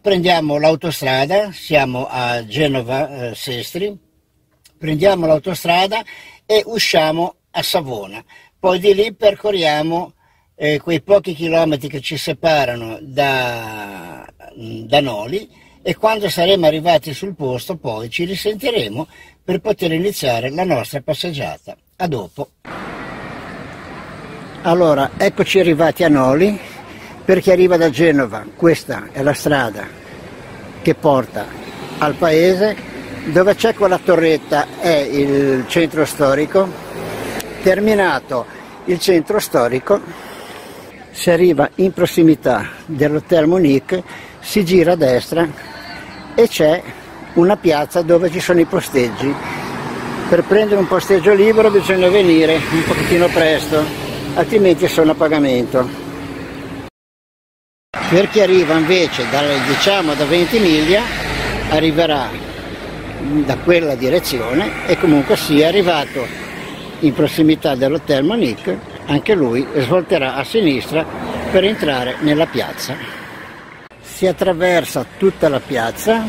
prendiamo l'autostrada, siamo a Genova Sestri, prendiamo l'autostrada e usciamo a Savona, poi di lì percorriamo quei pochi chilometri che ci separano da Noli, e quando saremo arrivati sul posto poi ci risentiremo per poter iniziare la nostra passeggiata. A dopo. Allora, eccoci arrivati a Noli. Per chi arriva da Genova, questa è la strada che porta al paese. Dove c'è quella torretta è il centro storico. Terminato il centro storico, si arriva in prossimità dell'Hotel Monique, si gira a destra e c'è una piazza dove ci sono i posteggi. Per prendere un posteggio libero bisogna venire un pochettino presto, altrimenti sono a pagamento. Per chi arriva invece da Ventimiglia arriverà da quella direzione e comunque sia arrivato in prossimità dell'Hotel Monique, anche lui svolterà a sinistra per entrare nella piazza. Si attraversa tutta la piazza,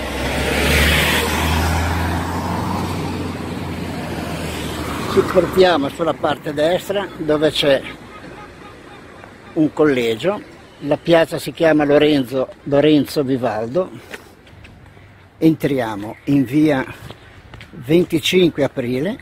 ci portiamo sulla parte destra dove c'è un collegio. La piazza si chiama Lorenzo Vivaldo. Entriamo in via 25 aprile,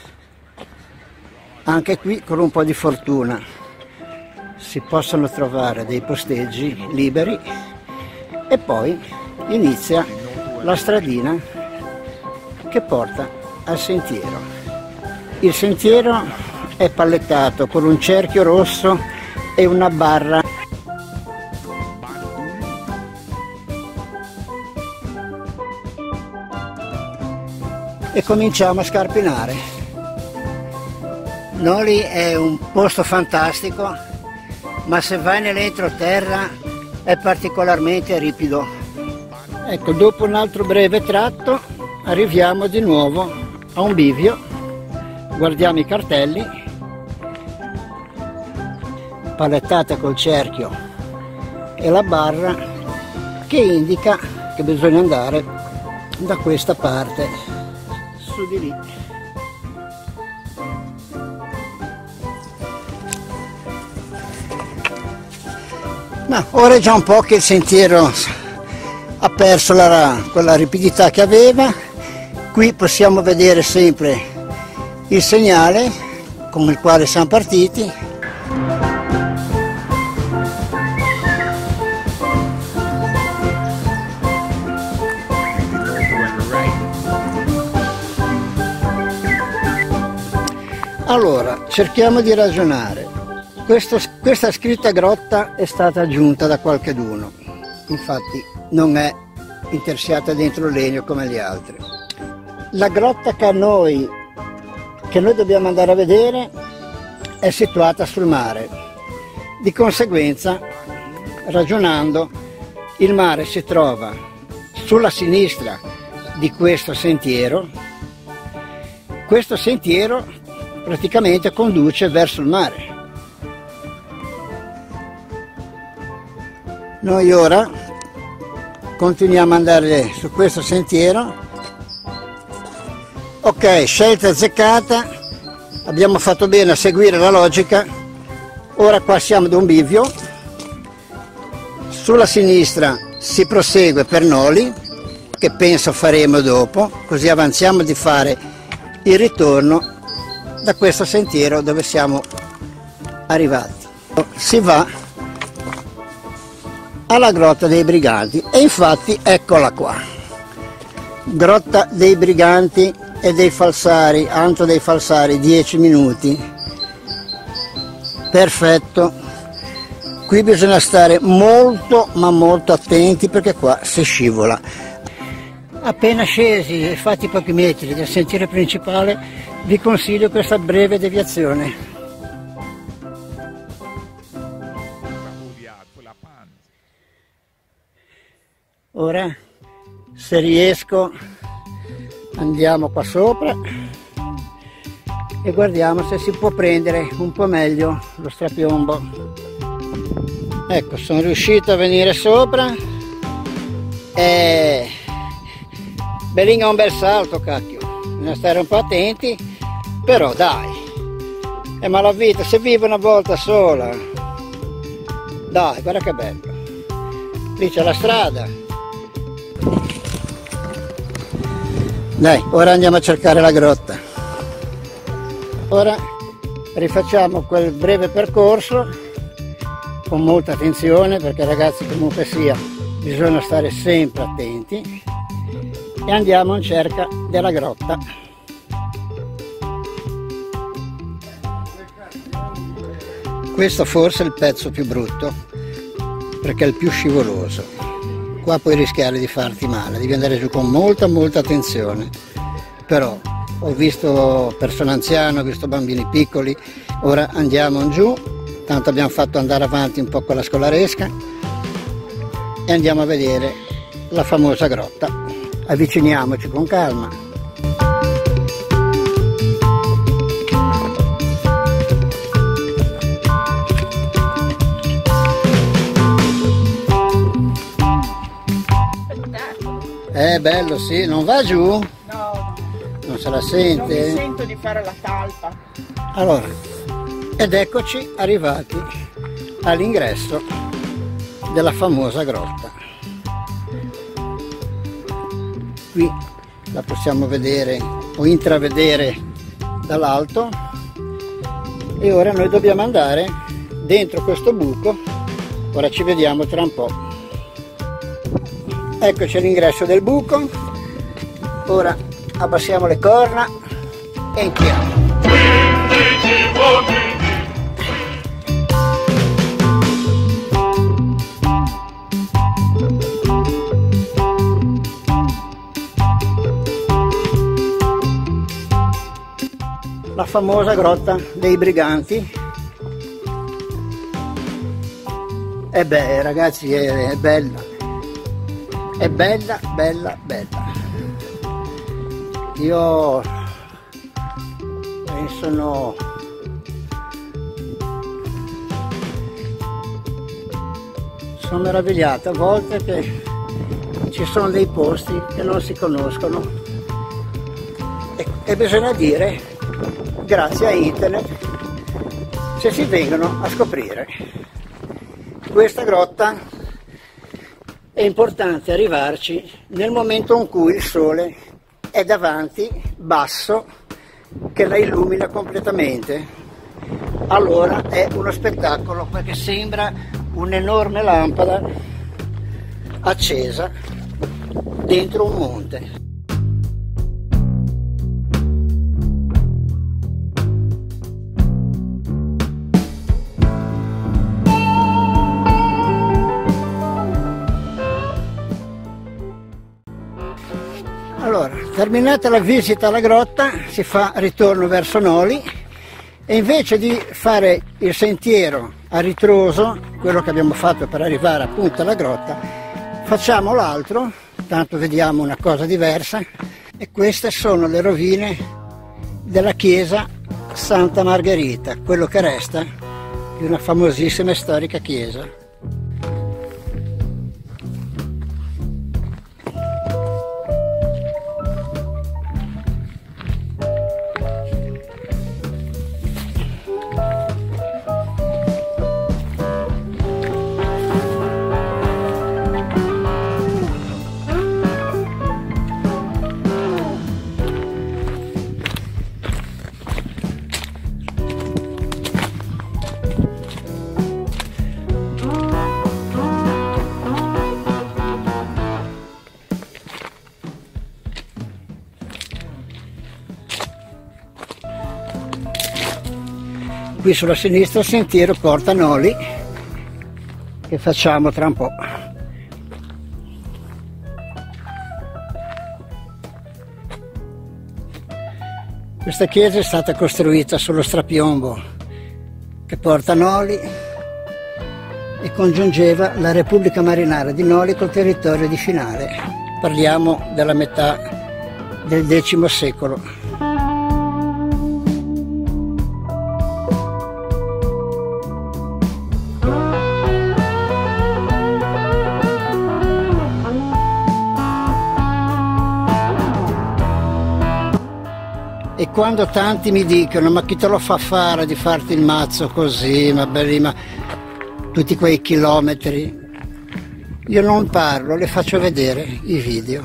anche qui con un po' di fortuna si possono trovare dei posteggi liberi e poi inizia la stradina che porta al sentiero. Il sentiero è pallettato con un cerchio rosso e una barra. E cominciamo a scarpinare. Noli è un posto fantastico, ma se vai nell'entroterra è particolarmente ripido. Ecco, dopo un altro breve tratto arriviamo di nuovo a un bivio, guardiamo i cartelli, palettate col cerchio e la barra che indica che bisogna andare da questa parte. Su di lì. Ma ora è già un po' che il sentiero ha perso quella ripidità che aveva. Qui possiamo vedere sempre il segnale con il quale siamo partiti. Allora, cerchiamo di ragionare. Questa scritta grotta è stata aggiunta da qualcheduno, infatti non è intersiata dentro il legno come le altre. La grotta che noi dobbiamo andare a vedere è situata sul mare. Di conseguenza, ragionando, il mare si trova sulla sinistra di questo sentiero. Questo sentiero praticamente conduce verso il mare. Noi ora continuiamo ad andare su questo sentiero. Ok, scelta azzeccata, abbiamo fatto bene a seguire la logica. Ora qua siamo ad un bivio, sulla sinistra si prosegue per Noli, che penso faremo dopo, così avanziamo di fare il ritorno da questo sentiero dove siamo arrivati. Si va alla Grotta dei Briganti e infatti eccola qua. Grotta dei Briganti e dei Falsari, Anto dei Falsari, 10 minuti. Perfetto. Qui bisogna stare molto ma molto attenti perché qua si scivola. Appena scesi e fatti pochi metri del sentiero principale vi consiglio questa breve deviazione. Ora, se riesco, andiamo qua sopra e guardiamo se si può prendere un po' meglio lo strapiombo. Ecco, sono riuscito a venire sopra Bellinga è un bel salto, cacchio, bisogna stare un po' attenti, però dai, è malavita, se vive una volta sola, dai, guarda che bello, lì c'è la strada. Dai, ora andiamo a cercare la grotta, ora rifacciamo quel breve percorso con molta attenzione, perché ragazzi, comunque sia, bisogna stare sempre attenti, e andiamo in cerca della grotta. Questo forse è il pezzo più brutto, perché è il più scivoloso. Qua puoi rischiare di farti male, devi andare giù con molta attenzione. Però ho visto persone anziane, ho visto bambini piccoli, ora andiamo giù, tanto abbiamo fatto andare avanti un po' con la scolaresca e andiamo a vedere la famosa grotta. Avviciniamoci con calma. È bello, sì, non va giù? No, non se la sente? non mi sento di fare la talpa. Allora, ed eccoci arrivati all'ingresso della famosa grotta. Qui la possiamo vedere o intravedere dall'alto, e ora noi dobbiamo andare dentro questo buco. Ora ci vediamo tra un po'. Eccoci all'ingresso del buco, ora abbassiamo le corna e entriamo. La famosa grotta dei briganti. E beh, ragazzi, è bella. È bella. Io sono meravigliato a volte che ci sono dei posti che non si conoscono e bisogna dire grazie a internet se si vengono a scoprire. Questa grotta è importante arrivarci nel momento in cui il sole è davanti, basso, che la illumina completamente. Allora è uno spettacolo, perché sembra un'enorme lampada accesa dentro un monte. Allora, terminata la visita alla grotta, si fa ritorno verso Noli, e invece di fare il sentiero a ritroso, quello che abbiamo fatto per arrivare appunto alla grotta, facciamo l'altro, tanto vediamo una cosa diversa, e queste sono le rovine della chiesa Santa Margherita, quello che resta di una famosissima e storica chiesa. Qui sulla sinistra il sentiero porta a Noli, che facciamo tra un po'. Questa chiesa è stata costruita sullo strapiombo che porta a Noli e congiungeva la Repubblica Marinara di Noli col territorio di Finale. Parliamo della metà del X secolo. E quando tanti mi dicono ma chi te lo fa fare di farti il mazzo così, ma belli, ma tutti quei chilometri, io non parlo, le faccio vedere i video.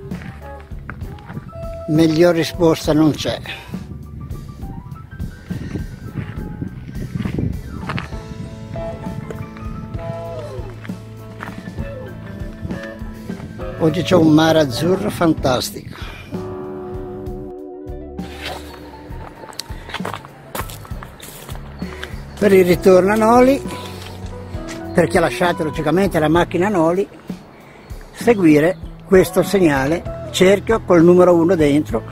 Miglior risposta non c'è. Oggi c'è un mare azzurro fantastico. Per il ritorno a Noli, per chi ha lasciato logicamente la macchina a Noli, seguire questo segnale, cerchio col numero 1 dentro.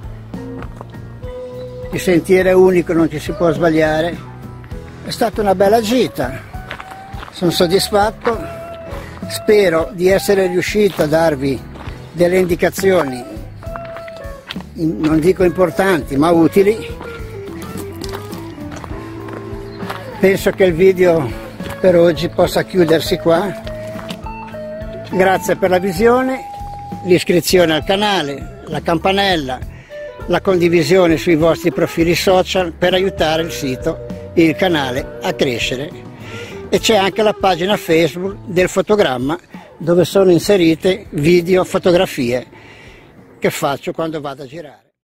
Il sentiero è unico, non ci si può sbagliare. È stata una bella gita, sono soddisfatto. Spero di essere riuscito a darvi delle indicazioni, non dico importanti, ma utili. Penso che il video per oggi possa chiudersi qua. Grazie per la visione, l'iscrizione al canale, la campanella, la condivisione sui vostri profili social per aiutare il sito e il canale a crescere. E c'è anche la pagina Facebook del fotogramma dove sono inserite video, fotografie che faccio quando vado a girare.